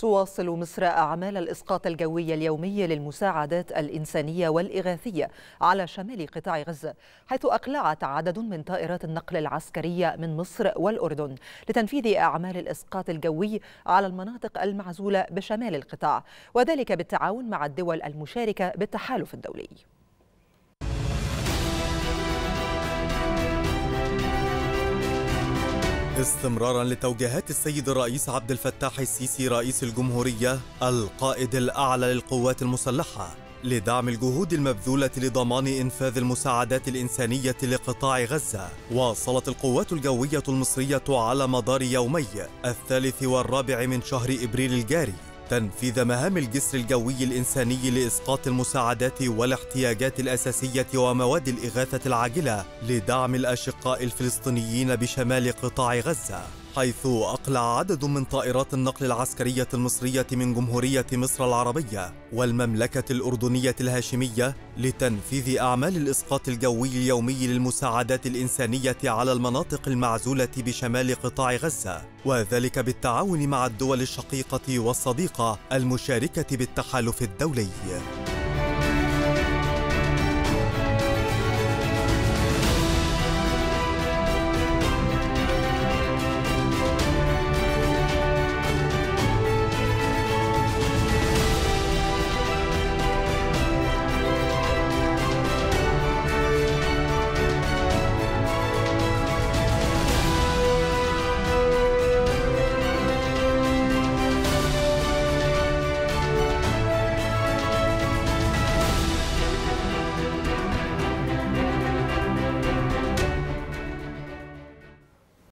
تواصل مصر أعمال الإسقاط الجوي اليومي للمساعدات الإنسانية والإغاثية على شمال قطاع غزة، حيث أقلعت عدد من طائرات النقل العسكرية من مصر والأردن لتنفيذ أعمال الإسقاط الجوي على المناطق المعزولة بشمال القطاع، وذلك بالتعاون مع الدول المشاركة بالتحالف الدولي. استمرارا لتوجيهات السيد الرئيس عبد الفتاح السيسي رئيس الجمهورية القائد الأعلى للقوات المسلحة لدعم الجهود المبذولة لضمان إنفاذ المساعدات الإنسانية لقطاع غزة، واصلت القوات الجوية المصرية على مدار يومي 3 و4 من شهر إبريل الجاري تنفيذ مهام الجسر الجوي الإنساني لإسقاط المساعدات والاحتياجات الأساسية ومواد الإغاثة العاجلة لدعم الأشقاء الفلسطينيين بشمال قطاع غزة، حيث أقلع عدد من طائرات النقل العسكرية المصرية من جمهورية مصر العربية والمملكة الأردنية الهاشمية لتنفيذ أعمال الإسقاط الجوي اليومي للمساعدات الإنسانية على المناطق المعزولة بشمال قطاع غزة، وذلك بالتعاون مع الدول الشقيقة والصديقة المشاركة بالتحالف الدولي.